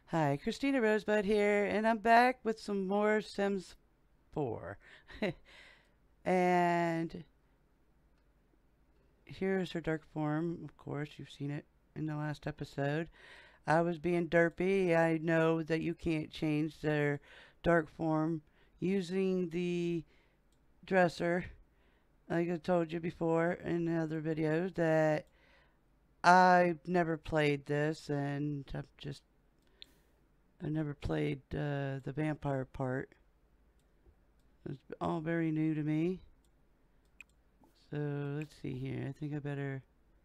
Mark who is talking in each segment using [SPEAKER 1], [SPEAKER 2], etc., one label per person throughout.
[SPEAKER 1] Hi, Christina Rosebud here, and I'm back with some more Sims 4. And here's her dark form. Of course, you've seen it in the last episode. I was being derpy. I know that you can't change their dark form using the dresser. Like I told you before in other videos that I've never played this, and I never played the vampire part. It's all very new to me. So let's see here. I think I better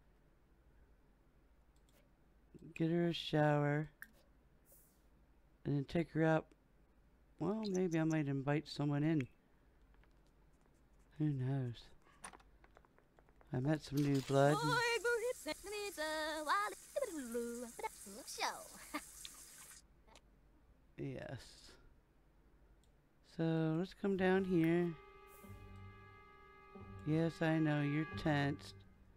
[SPEAKER 1] get her a shower and then take her out. Well, maybe I might invite someone in. Who knows? I met some new blood. Yes. So let's come down here. Yes, I know you're tensed.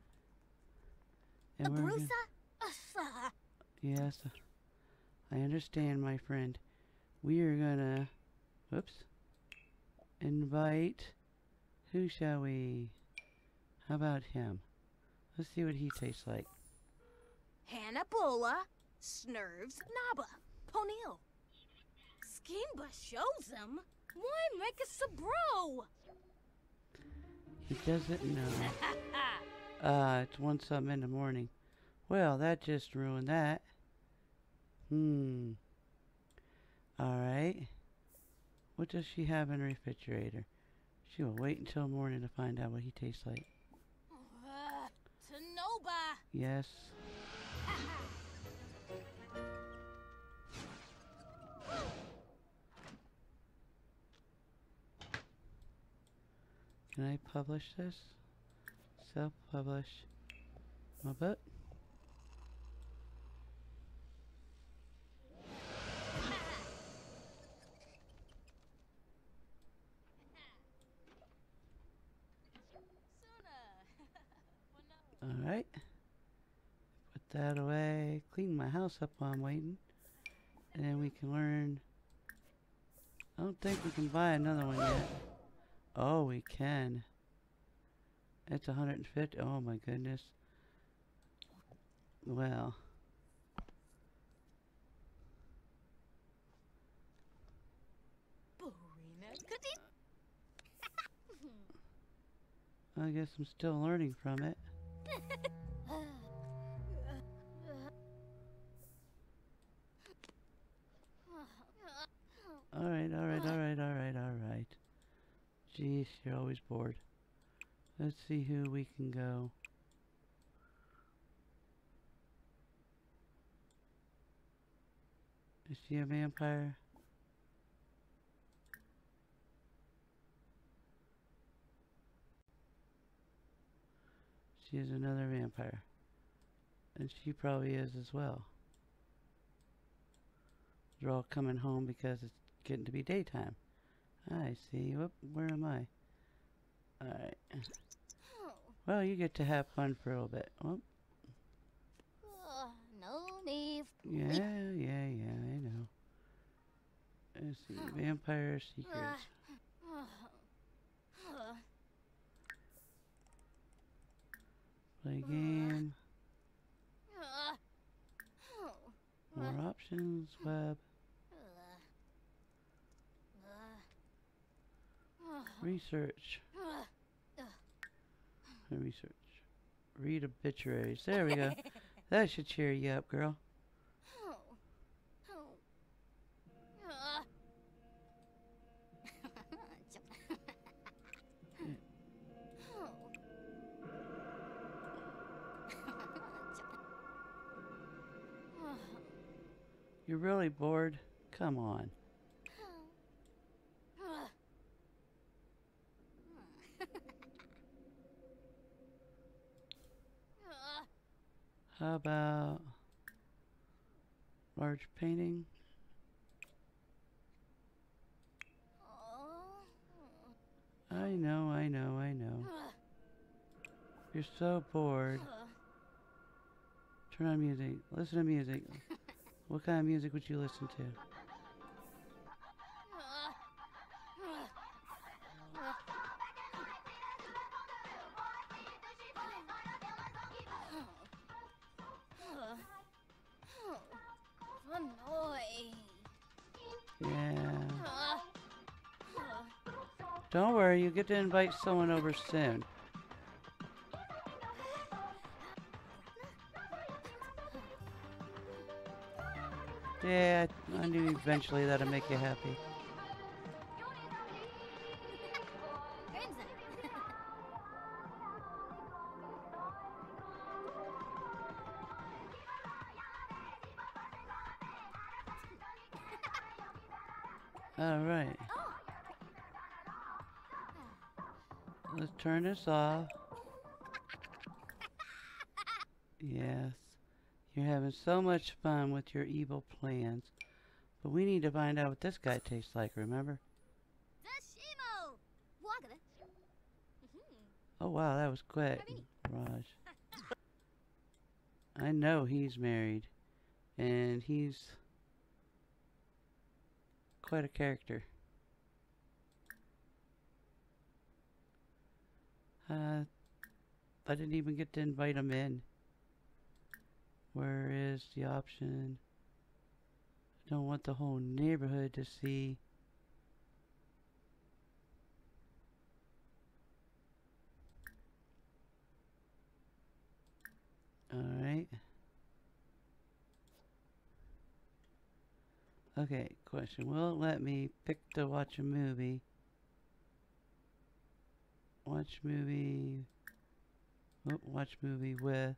[SPEAKER 1] And we're gonna, yes, I understand, my friend. We are gonna, whoops, invite. Who shall we? How about him? Let's see what he tastes like.
[SPEAKER 2] Hannabola, Snurves, Naba, Ponil. Skimba shows him. Why make us a bro?
[SPEAKER 1] He doesn't know. It's 1 something in the morning. Well, that just ruined that. Alright. What does she have in her refrigerator? She will wait until morning to find out what he tastes like.
[SPEAKER 2] Tanoba.
[SPEAKER 1] Yes. Can I publish this? Self-publish my book. Alright. Put that away. Clean my house up while I'm waiting. And then we can learn. I don't think we can buy another one yet. Oh, we can. It's 150. Oh my goodness. Well. I guess I'm still learning from it. Alright. Jeez, you're always bored. Let's see who we can go. Is she a vampire? She is another vampire. And she probably is as well. They're all coming home because it's getting to be daytime. I see. Whoop, where am I? Alright. Well, you get to have fun for a little bit. Whoop.
[SPEAKER 2] No need.
[SPEAKER 1] Yeah, I know. Let's see. Vampire Secrets. Play game. More options. Web. Research. Research. Read obituaries. There we go. That should cheer you up, girl. You're really bored? Come on. How about large painting? I know. You're so bored. Turn on music. Listen to music. What kind of music would you listen to?
[SPEAKER 2] Annoying.
[SPEAKER 1] Yeah. Don't worry, you get to invite someone over soon. Yeah, I knew eventually that'd make you happy. Alright. Let's turn this off. Yes. You're having so much fun with your evil plans. But we need to find out what this guy tastes like, remember?
[SPEAKER 2] Dashimo! Wagada.
[SPEAKER 1] Oh wow, that was quick, Raj. I know he's married. And he's quite a character. I didn't even get to invite him in. Where is the option? I don't want the whole neighborhood to see. Alright. Okay, question. Will it let me pick to watch a movie? Watch movie. Oh, watch movie with.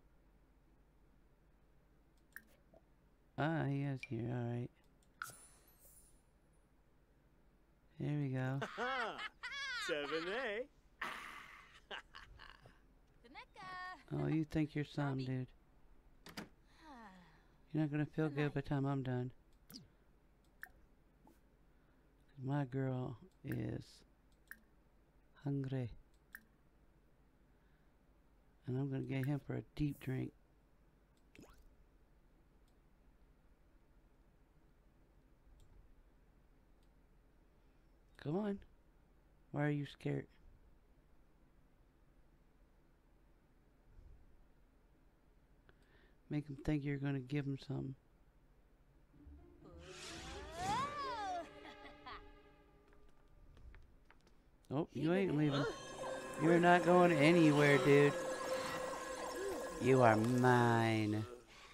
[SPEAKER 1] Ah, he is here. Alright. Here we go.
[SPEAKER 3] 7A.
[SPEAKER 1] Oh, you think you're some, dude. You're not gonna feel good by the time I'm done. My girl is hungry. And I'm gonna get him for a deep drink. Come on. Why are you scared? Make him think you're gonna give him something. Oh, you ain't leaving. You're not going anywhere, dude. You are mine.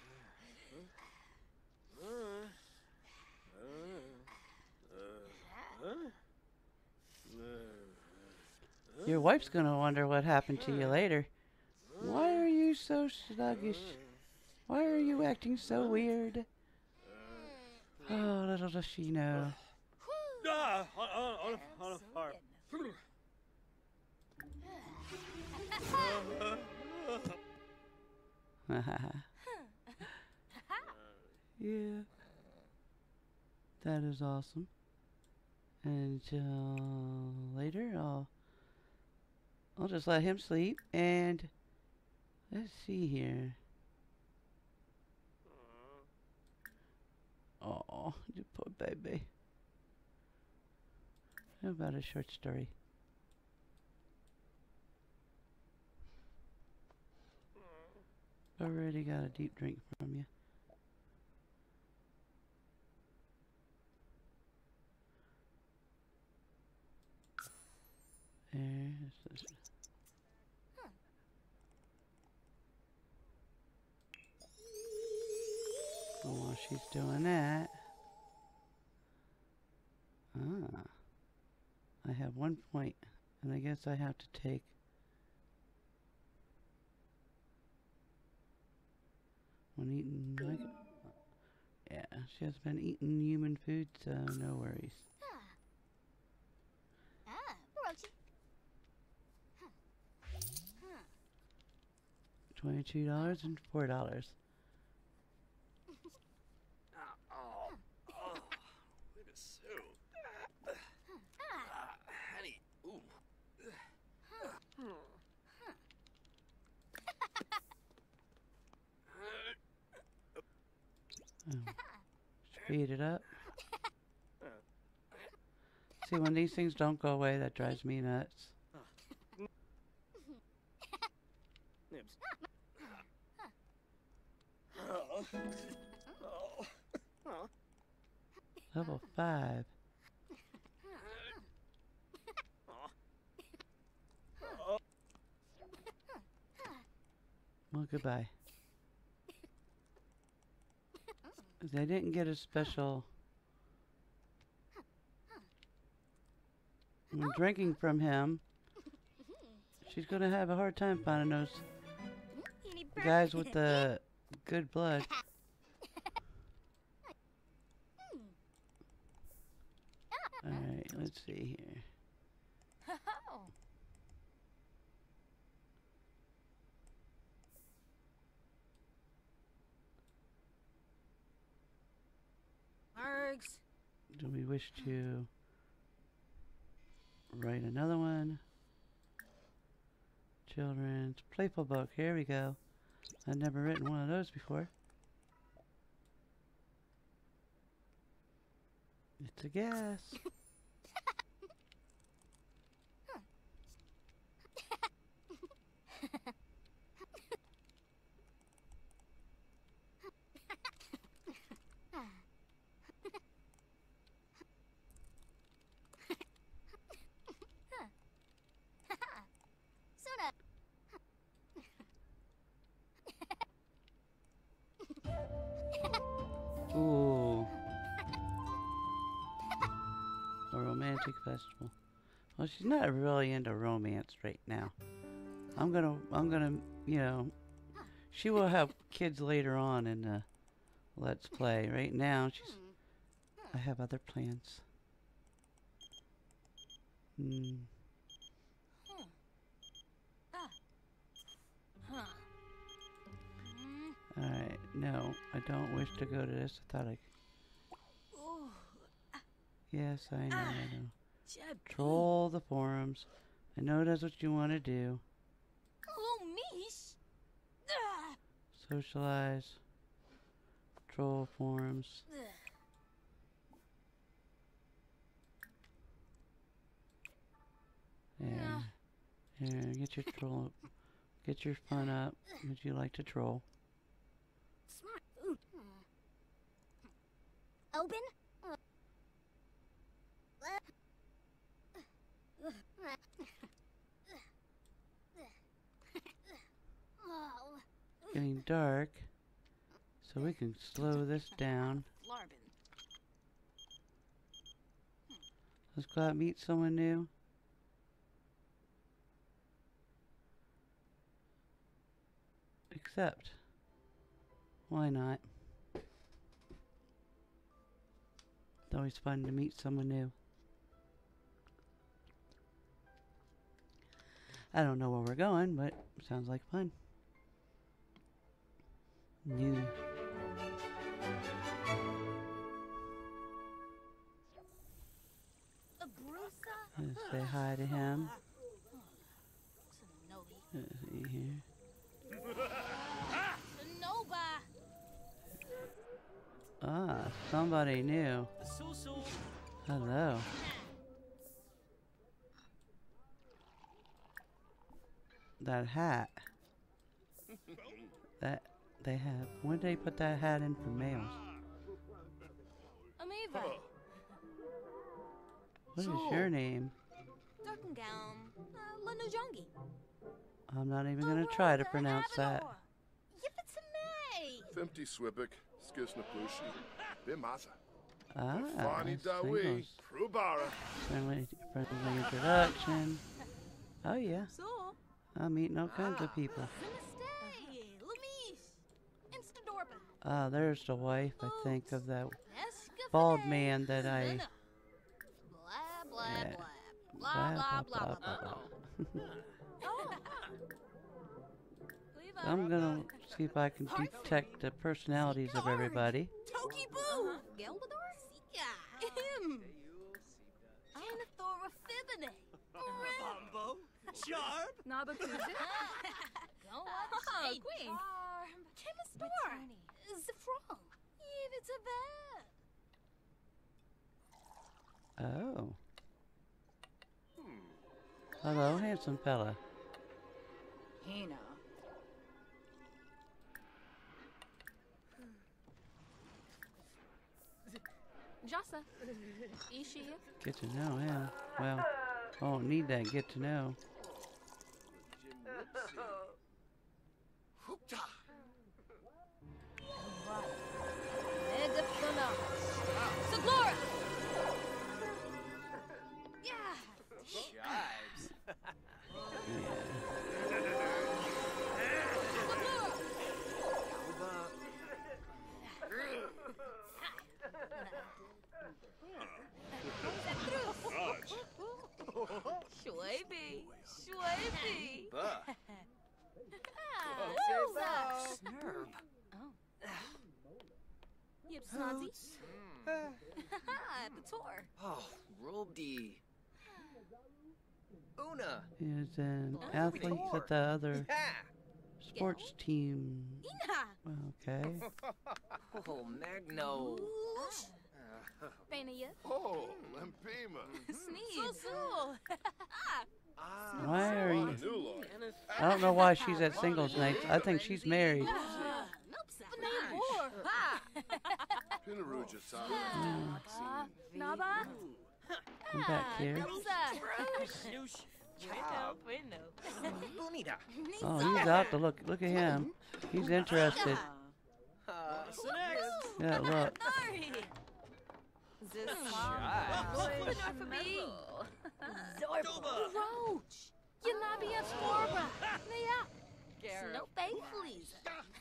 [SPEAKER 1] Your wife's gonna wonder what happened to you later. Why are you so sluggish? Why are you acting so weird? Oh, little does she know.
[SPEAKER 3] On a farm.
[SPEAKER 1] Yeah. That is awesome. Until later, I'll just let him sleep, and let's see here. Oh, you poor baby. How about a short story? Already got a deep drink from you. There. Oh, while she's doing that, I have 1 point, and I guess I have to take when eating. Yeah, she has been eating human food, so no worries. $22 and $4.
[SPEAKER 3] Look at Sue. Honey. Ooh.
[SPEAKER 1] Oh, Speed it up. See, when these things don't go away, that drives me nuts.
[SPEAKER 3] Nibs. Oh. Oh. Oh.
[SPEAKER 1] Level 5.
[SPEAKER 3] Oh.
[SPEAKER 1] Well, goodbye. They didn't get a special... I'm drinking from him. She's gonna have a hard time finding those guys with the good blood. Alright, let's see here.
[SPEAKER 2] Args.
[SPEAKER 1] Do we wish to write another one? Children's playful book. Here we go. I've never written one of those before. It's a guess. Ooh. A romantic festival. Well, she's not really into romance right now. I'm gonna, you know, she will have kids later on in the Let's Play. Right now, I have other plans. Alright, no, I don't wish to go to this. I thought I... Yes, I know. Troll the forums. I know that's what you want to do. Socialize. Troll forums. There. Here, get your troll. Get your fun up. Would you like to troll?
[SPEAKER 2] Smart food. Open?
[SPEAKER 1] Getting dark, so we can slow this down. Let's go out and meet someone new. Accept. Why not? It's always fun to meet someone new. I don't know where we're going, but sounds like fun. New. Let's say hi to him. Let's see here. Ah, somebody new. Hello. That hat. That they have. When did they put that hat in for males?
[SPEAKER 2] Amiva.
[SPEAKER 1] What is your name?
[SPEAKER 2] Lanujongi.
[SPEAKER 1] I'm not even gonna try to pronounce that.
[SPEAKER 4] Femti Swibik, Skisnaplushi, Bimasa.
[SPEAKER 1] Ah,
[SPEAKER 4] Fani Dawi,
[SPEAKER 1] singles.
[SPEAKER 4] Prubara.
[SPEAKER 1] Friendly introduction. Oh yeah,
[SPEAKER 2] So,
[SPEAKER 1] I'm meeting all kinds of people. Ah, there's the wife, I think, of that bald man that I... Yeah. Blah, blah, blah. I'm gonna see if I can detect the personalities of everybody.
[SPEAKER 2] Toki Boo! Geldador? Sika! Him! Anathora Fibine!
[SPEAKER 3] Bumbo. Sharp.
[SPEAKER 2] Nabakuja? Go on, Queen! Chemistor! Zafron! Yivitsavet!
[SPEAKER 1] Hello, handsome fella.
[SPEAKER 5] Hina.
[SPEAKER 2] Jasa. Ishia.
[SPEAKER 1] Get to know him. Well, I won't need that get to know.
[SPEAKER 3] Hoopta.
[SPEAKER 2] Megaphona. Saglora. Yeah.
[SPEAKER 3] Chives.
[SPEAKER 2] Shwayby. Shwayby.
[SPEAKER 3] Buh.
[SPEAKER 2] Snurb. Yip Snazzy. Pator.
[SPEAKER 3] Oh, Robdy. Una.
[SPEAKER 1] Is an athlete at the other
[SPEAKER 3] Yeah.
[SPEAKER 1] sports team.
[SPEAKER 2] Ina.
[SPEAKER 1] Okay.
[SPEAKER 3] Oh, Magno.
[SPEAKER 2] Fania.
[SPEAKER 4] Oh, Lampima.
[SPEAKER 2] Sneeze. So.
[SPEAKER 1] Why are you?
[SPEAKER 4] Nula.
[SPEAKER 1] I don't know why she's at singles nights. I think she's married.
[SPEAKER 4] Pinaruja Tata.
[SPEAKER 2] Naba.
[SPEAKER 1] I'm back here.
[SPEAKER 3] Snoosh. Bonita.
[SPEAKER 1] Oh, he's out to look. Look at him. He's interested. Yeah, look.
[SPEAKER 2] Roach. Yanabia Scorba. Naya. Snowface please.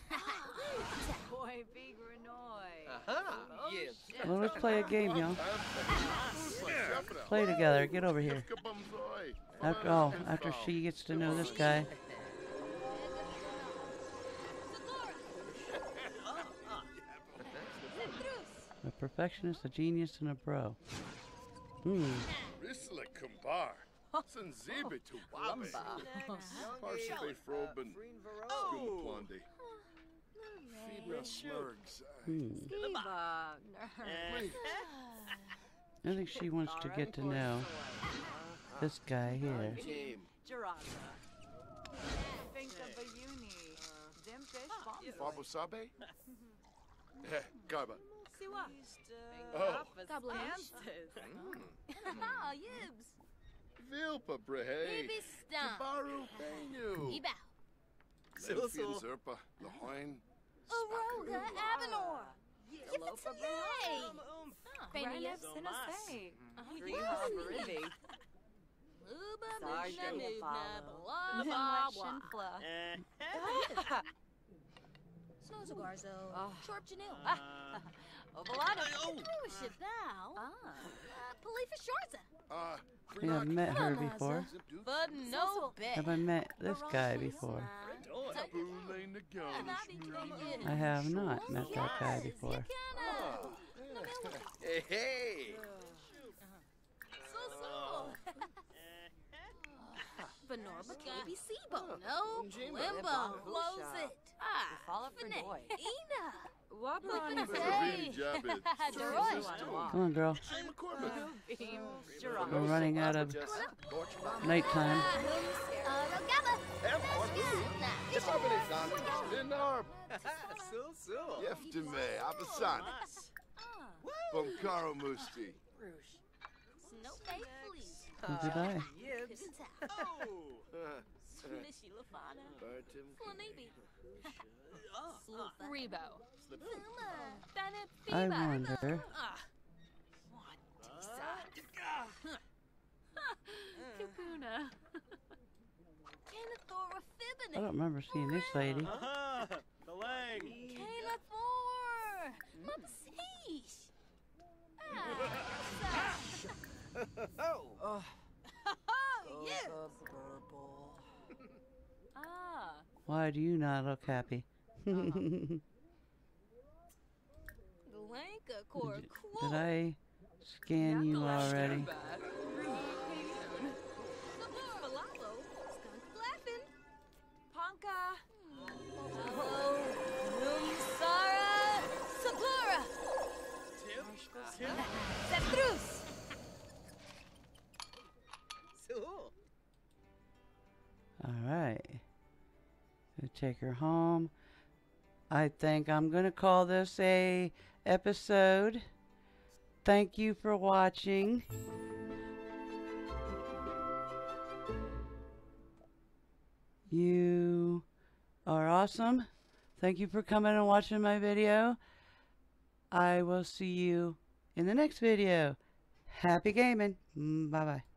[SPEAKER 5] Boy, big Renoy.
[SPEAKER 3] Uh-huh. Yes.
[SPEAKER 1] Well, let's play a game, y'all.
[SPEAKER 4] Shepra.
[SPEAKER 1] Play together. Get over here.
[SPEAKER 4] Kabumzoi.
[SPEAKER 1] After she gets to know this guy. A perfectionist, a genius, and a pro.
[SPEAKER 4] Risla Kumbar. Sanzibi to Wabe. Parshabe Froben. Skumaplandi. Fibra Slurgs.
[SPEAKER 1] I think she wants to get to know this guy here.
[SPEAKER 3] Team.
[SPEAKER 5] Girasa. Think of a uni. Dimfish
[SPEAKER 4] Fabu Sabe? Garba.
[SPEAKER 5] Siwa.
[SPEAKER 4] Oh.
[SPEAKER 2] Goblin. Ah, Yibs.
[SPEAKER 4] Vilpa Brehe.
[SPEAKER 2] Baby stump.
[SPEAKER 4] Baru Benu.
[SPEAKER 2] Eba.
[SPEAKER 4] Lemfian Zerpa. Lahoin.
[SPEAKER 2] Aroga Avenor. Yippee-yay. Fania.
[SPEAKER 5] Sinasay.
[SPEAKER 2] Uh-huh.
[SPEAKER 5] Rivi.
[SPEAKER 2] Luba
[SPEAKER 5] Sergeant
[SPEAKER 2] Mugna
[SPEAKER 5] Apollo.
[SPEAKER 2] blah blah blah. Snozagarzo. Chorp Janil.
[SPEAKER 5] Ovalada.
[SPEAKER 2] Ruiship thou. Palifa Sharza.
[SPEAKER 1] I think I've met her before.
[SPEAKER 2] But no bet.
[SPEAKER 1] Have I met this guy before?
[SPEAKER 4] Tabu Lane the Gun.
[SPEAKER 1] I have not met that guy before.
[SPEAKER 3] Hey, hey.
[SPEAKER 2] Benorba Kaby Sibo. No Limbo. Close it.
[SPEAKER 5] Follow for
[SPEAKER 2] Finette.
[SPEAKER 5] boy.
[SPEAKER 2] Ina.
[SPEAKER 5] Wapon.
[SPEAKER 4] Really Jabid.
[SPEAKER 2] Deroy.
[SPEAKER 1] Come on, girl.
[SPEAKER 4] Shane McCormick.
[SPEAKER 5] Beam.
[SPEAKER 1] We're
[SPEAKER 5] Gerard.
[SPEAKER 1] running out of nighttime.
[SPEAKER 4] Dinar.
[SPEAKER 3] So.
[SPEAKER 4] Yeftime. Abasani. Bumkaro Musti.
[SPEAKER 2] Snowface please.
[SPEAKER 1] Who did I?
[SPEAKER 3] Yibs. Oh.
[SPEAKER 2] Smishy Lafana.
[SPEAKER 3] Bartim.
[SPEAKER 2] Flanibi.
[SPEAKER 5] Rebo.
[SPEAKER 1] I wonder.
[SPEAKER 5] Kapuna.
[SPEAKER 2] Canathora
[SPEAKER 1] I
[SPEAKER 2] Fibonacci.
[SPEAKER 1] don't remember seeing this lady.
[SPEAKER 3] The Lang.
[SPEAKER 2] Canathor. Mupsish.
[SPEAKER 3] Oh.
[SPEAKER 2] Yes.
[SPEAKER 1] Why do you not look happy?
[SPEAKER 2] Blanca Cor
[SPEAKER 1] Did I scan you already?
[SPEAKER 2] Malalo. Skunk Glaffin.
[SPEAKER 5] Ponka.
[SPEAKER 2] Numsara. Saglora. Zephyrus.
[SPEAKER 3] So.
[SPEAKER 1] Alright. Gonna take her home. I think I'm gonna call this a episode. Thank you for watching. You are awesome. Thank you for coming and watching my video. I will see you in the next video. Happy gaming. Bye bye.